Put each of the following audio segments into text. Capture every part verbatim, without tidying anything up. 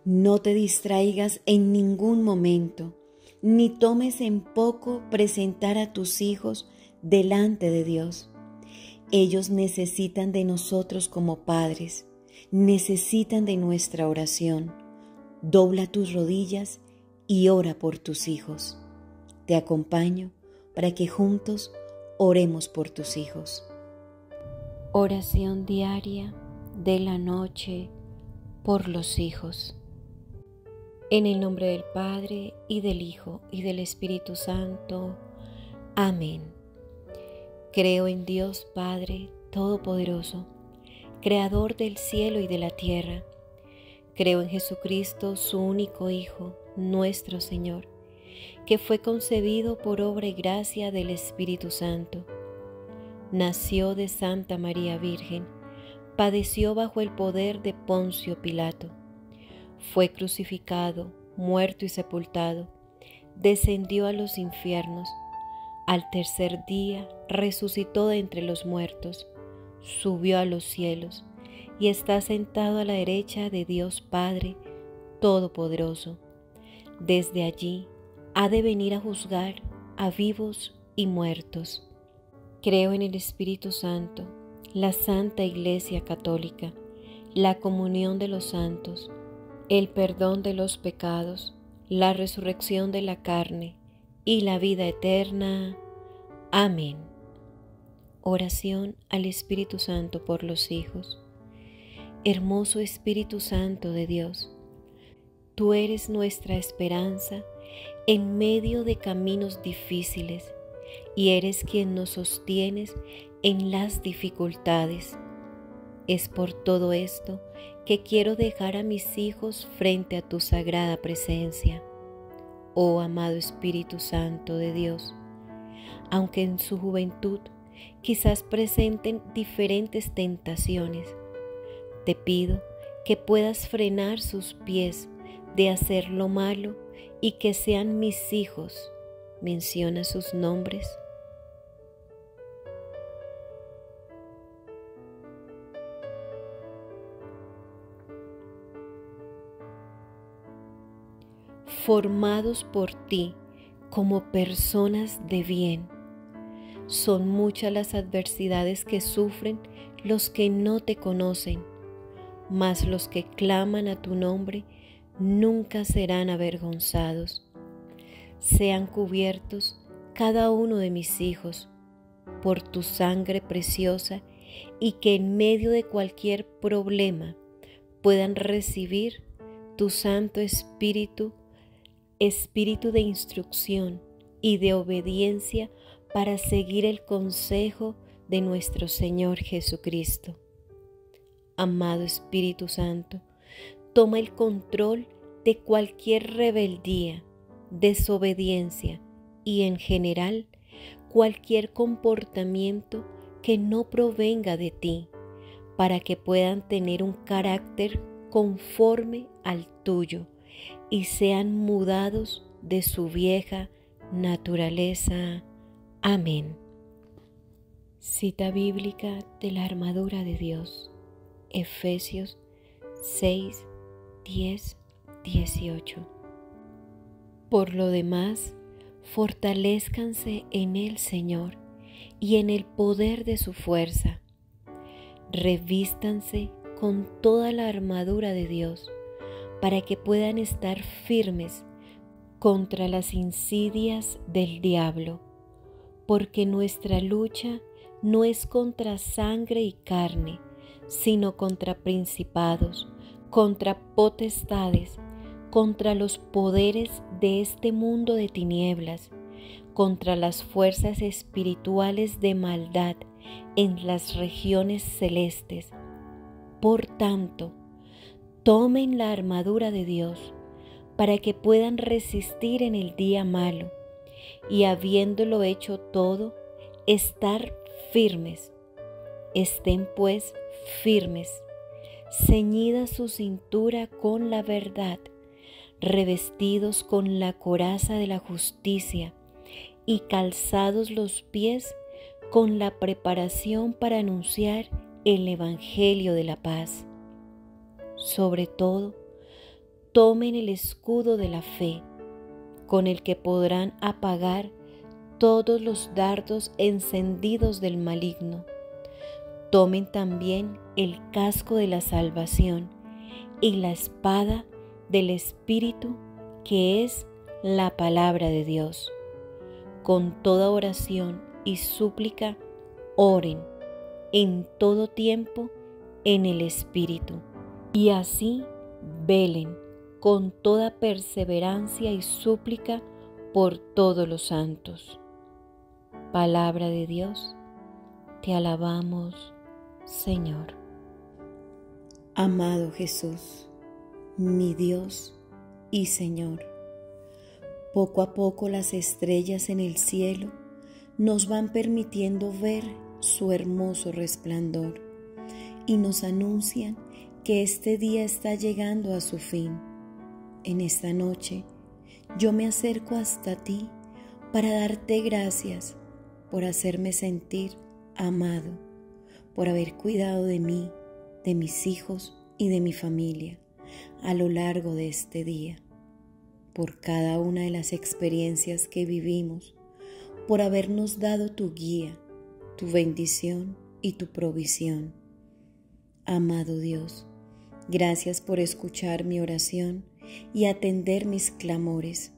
No te distraigas en ningún momento, ni tomes en poco presentar a tus hijos delante de Dios. Ellos necesitan de nosotros como padres, necesitan de nuestra oración. Dobla tus rodillas y ora por tus hijos. Te acompaño para que juntos oremos por tus hijos. Oración diaria de la noche por los hijos. En el nombre del Padre, y del Hijo, y del Espíritu Santo. Amén. Creo en Dios Padre Todopoderoso, Creador del cielo y de la tierra. Creo en Jesucristo, su único Hijo, nuestro Señor, que fue concebido por obra y gracia del Espíritu Santo. Nació de Santa María Virgen, padeció bajo el poder de Poncio Pilato. Fue crucificado, muerto y sepultado, descendió a los infiernos. Al tercer día resucitó de entre los muertos, subió a los cielos y está sentado a la derecha de Dios Padre Todopoderoso. Desde allí ha de venir a juzgar a vivos y muertos. Creo en el Espíritu Santo, la Santa Iglesia Católica, la comunión de los santos, el perdón de los pecados, la resurrección de la carne y la vida eterna. Amén. Oración al Espíritu Santo por los hijos. Hermoso Espíritu Santo de Dios, tú eres nuestra esperanza en medio de caminos difíciles y eres quien nos sostienes en las dificultades. Es por todo esto que quiero dejar a mis hijos frente a tu sagrada presencia. Oh amado Espíritu Santo de Dios, aunque en su juventud quizás presenten diferentes tentaciones, te pido que puedas frenar sus pies de hacer lo malo y que sean mis hijos. Menciona sus nombres. Formados por ti como personas de bien. Son muchas las adversidades que sufren los que no te conocen, mas los que claman a tu nombre nunca serán avergonzados. Sean cubiertos cada uno de mis hijos por tu sangre preciosa y que en medio de cualquier problema puedan recibir tu Santo Espíritu, Espíritu de instrucción y de obediencia para seguir el consejo de nuestro Señor Jesucristo. Amado Espíritu Santo, toma el control de cualquier rebeldía, desobediencia y en general cualquier comportamiento que no provenga de ti, para que puedan tener un carácter conforme al tuyo y sean mudados de su vieja naturaleza. Amén. Cita bíblica de la armadura de Dios. Efesios seis, diez, dieciocho. Por lo demás, fortalézcanse en el Señor y en el poder de su fuerza. Revístanse con toda la armadura de Dios para que puedan estar firmes contra las insidias del diablo, porque nuestra lucha no es contra sangre y carne, sino contra principados, contra potestades, contra los poderes de este mundo de tinieblas, contra las fuerzas espirituales de maldad en las regiones celestes. Por tanto, tomen la armadura de Dios para que puedan resistir en el día malo y, habiéndolo hecho todo, estar firmes. Estén pues firmes, ceñida su cintura con la verdad, revestidos con la coraza de la justicia y calzados los pies con la preparación para anunciar el Evangelio de la paz. Sobre todo, tomen el escudo de la fe, con el que podrán apagar todos los dardos encendidos del maligno. Tomen también el casco de la salvación y la espada del Espíritu, que es la palabra de Dios. Con toda oración y súplica, oren en todo tiempo en el Espíritu, y así velen con toda perseverancia y súplica por todos los santos. Palabra de Dios, te alabamos, Señor. Amado Jesús, mi Dios y Señor, poco a poco las estrellas en el cielo nos van permitiendo ver su hermoso resplandor y nos anuncian que este día está llegando a su fin. En esta noche yo me acerco hasta ti para darte gracias por hacerme sentir amado, por haber cuidado de mí, de mis hijos y de mi familia a lo largo de este día, por cada una de las experiencias que vivimos, por habernos dado tu guía, tu bendición y tu provisión. Amado Dios, gracias por escuchar mi oración y atender mis clamores.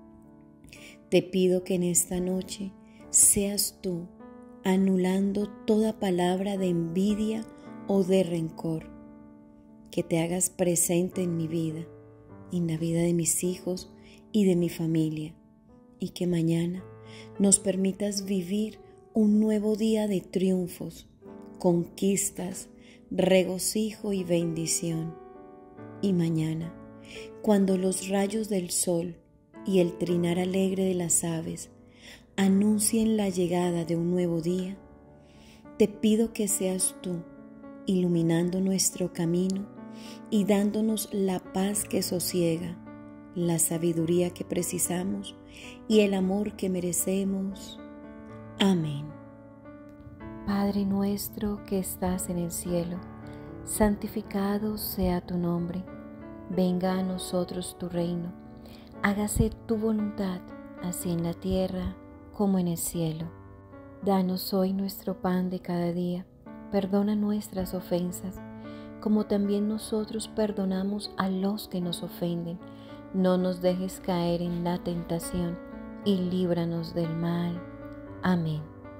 Te pido que en esta noche seas tú anulando toda palabra de envidia o de rencor, que te hagas presente en mi vida, en la vida de mis hijos y de mi familia, y que mañana nos permitas vivir un nuevo día de triunfos, conquistas, regocijo y bendición. Y mañana, cuando los rayos del sol y el trinar alegre de las aves anuncien la llegada de un nuevo día, te pido que seas tú iluminando nuestro camino y dándonos la paz que sosiega, la sabiduría que precisamos y el amor que merecemos. Amén. Padre nuestro que estás en el cielo, santificado sea tu nombre. Venga a nosotros tu reino. Hágase tu voluntad, así en la tierra como en el cielo. Danos hoy nuestro pan de cada día. Perdona nuestras ofensas, como también nosotros perdonamos a los que nos ofenden. No nos dejes caer en la tentación y líbranos del mal. Amén.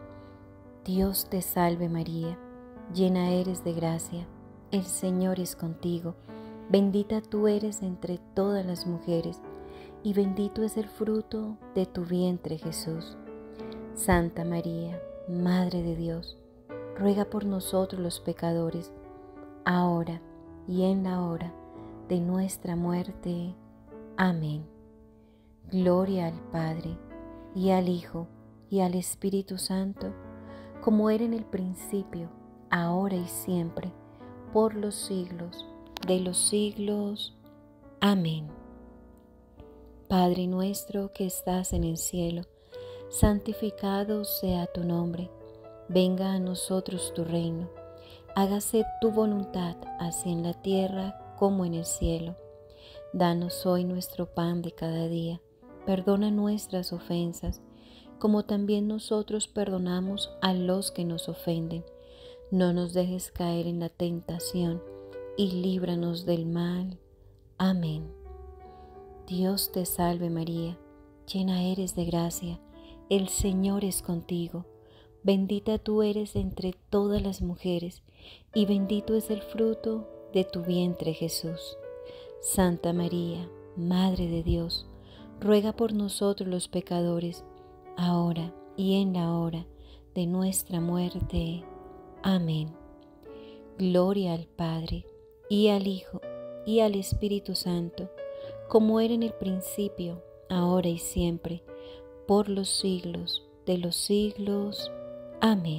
Dios te salve María, llena eres de gracia, el Señor es contigo. Bendita tú eres entre todas las mujeres, y bendito es el fruto de tu vientre Jesús. Santa María, Madre de Dios, ruega por nosotros los pecadores, ahora y en la hora de nuestra muerte. Amén. Gloria al Padre, y al Hijo, y al Espíritu Santo, como era en el principio, ahora y siempre, por los siglos de los siglos. Amén. Padre nuestro que estás en el cielo, santificado sea tu nombre. Venga a nosotros tu reino. Hágase tu voluntad, así en la tierra como en el cielo. Danos hoy nuestro pan de cada día. Perdona nuestras ofensas, como también nosotros perdonamos a los que nos ofenden. No nos dejes caer en la tentación y líbranos del mal. Amén. Dios te salve María, llena eres de gracia, el Señor es contigo. Bendita tú eres entre todas las mujeres, y bendito es el fruto de tu vientre Jesús. Santa María, Madre de Dios, ruega por nosotros los pecadores, ahora y en la hora de nuestra muerte. Amén. Gloria al Padre, y al Hijo, y al Espíritu Santo, como era en el principio, ahora y siempre, por los siglos de los siglos. Amén.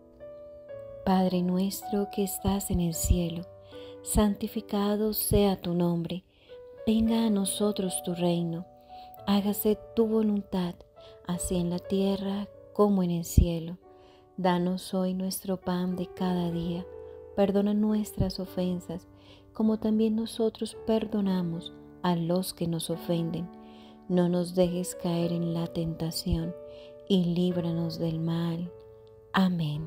Padre nuestro que estás en el cielo, santificado sea tu nombre. Venga a nosotros tu reino. Hágase tu voluntad, así en la tierra como en el cielo. Danos hoy nuestro pan de cada día. Perdona nuestras ofensas, como también nosotros perdonamos a los que nos ofenden. No nos dejes caer en la tentación y líbranos del mal. Amén.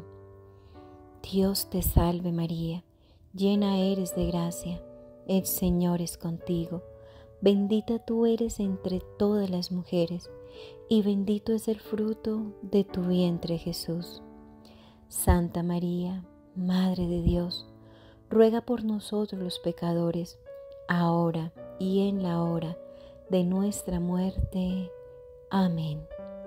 Dios te salve María, llena eres de gracia, el Señor es contigo. Bendita tú eres entre todas las mujeres, y bendito es el fruto de tu vientre Jesús. Santa María, Madre de Dios, ruega por nosotros los pecadores, ahora y en la hora de nuestra muerte. Amén.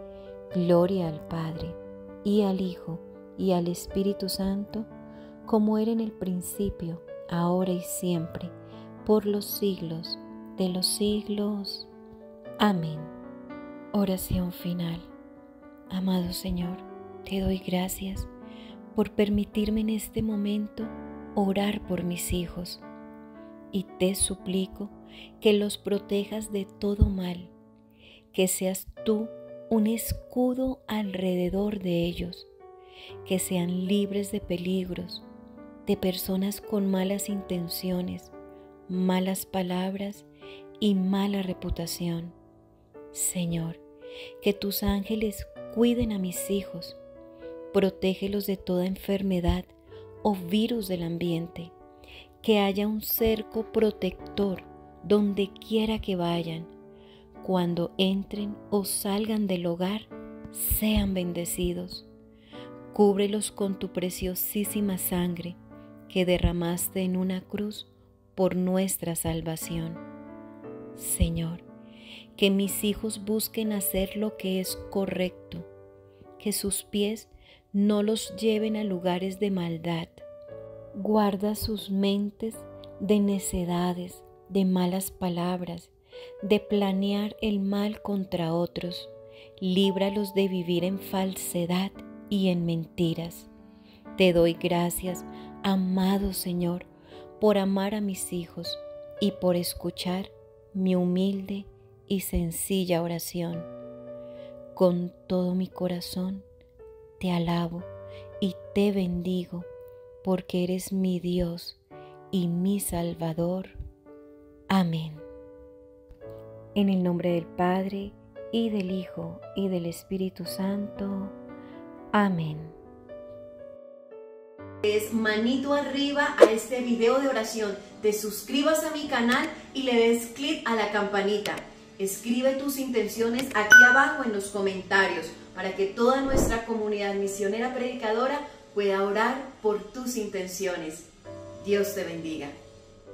Gloria al Padre, y al Hijo, y al Espíritu Santo, como era en el principio, ahora y siempre, por los siglos de los siglos. Amén. Oración final. Amado Señor, te doy gracias por permitirme en este momento orar por mis hijos, y te suplico que los protejas de todo mal, que seas tú un escudo alrededor de ellos, que sean libres de peligros, de personas con malas intenciones, malas palabras y mala reputación. Señor, que tus ángeles cuiden a mis hijos, protégelos de toda enfermedad o virus del ambiente, que haya un cerco protector donde quiera que vayan. Cuando entren o salgan del hogar, sean bendecidos. Cúbrelos con tu preciosísima sangre que derramaste en una cruz por nuestra salvación. Señor, que mis hijos busquen hacer lo que es correcto, que sus pies no los lleven a lugares de maldad. Guarda sus mentes de necedades, de malas palabras, de planear el mal contra otros. Líbralos de vivir en falsedad y en mentiras. Te doy gracias, amado Señor, por amar a mis hijos y por escuchar mi humilde y sencilla oración. Con todo mi corazón te alabo y te bendigo, porque eres mi Dios y mi Salvador. Amén. En el nombre del Padre, y del Hijo, y del Espíritu Santo. Amén. Es manito arriba a este video de oración, te suscribas a mi canal y le des clic a la campanita. Escribe tus intenciones aquí abajo en los comentarios para que toda nuestra comunidad misionera predicadora pueda orar por tus intenciones. Dios te bendiga.